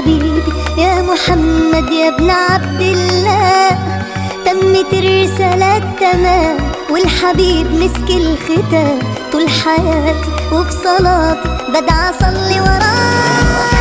حبيبي يا محمد يا ابن عبد الله، تمت الرسالة تمام والحبيب مسك الختام. طول حياتي وفي صلاتي بدعى أصلي وراه.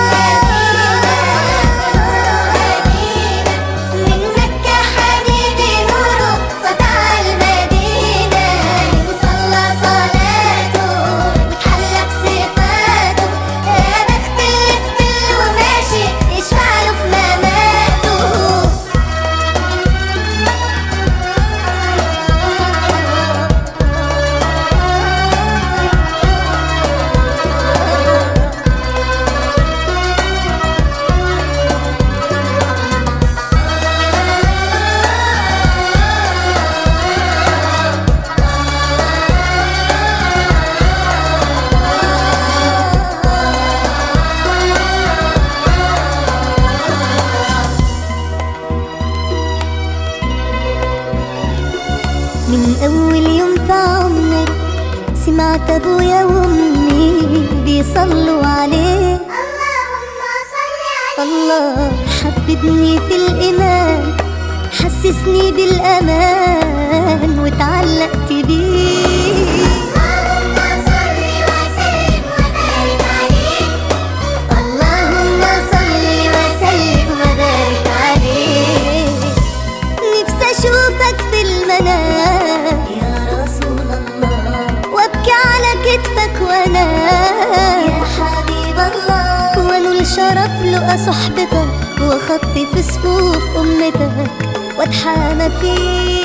من أول يوم في عمري سمعت أبويا وأمي بيصلوا عليه، اللهم صل عليه. الله حببني في الإيمان، حسسني بالأمان واتعلقت بيه. اللهم صل وسلم وبارك عليه، اللهم صل وسلم وبارك عليه. نفسي أشوفك في المنام يا رسول الله، وابكي على كتفك وانام يا حبيب الله، وانول شرف لقى صحبتك واخطي في صفوف امتك واتحامى فيك.